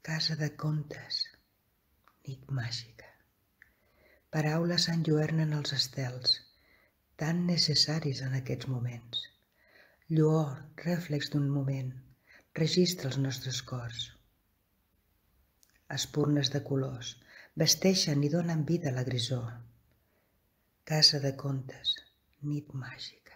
Casa de contes, nit màgica. Paraules s'enlluernen als estels, tan necessaris en aquests moments. Lluor, rèflex d'un moment, registra els nostres cors. Espurnes de colors, vesteixen i donen vida a la grisor. Casa de contes, nit màgica.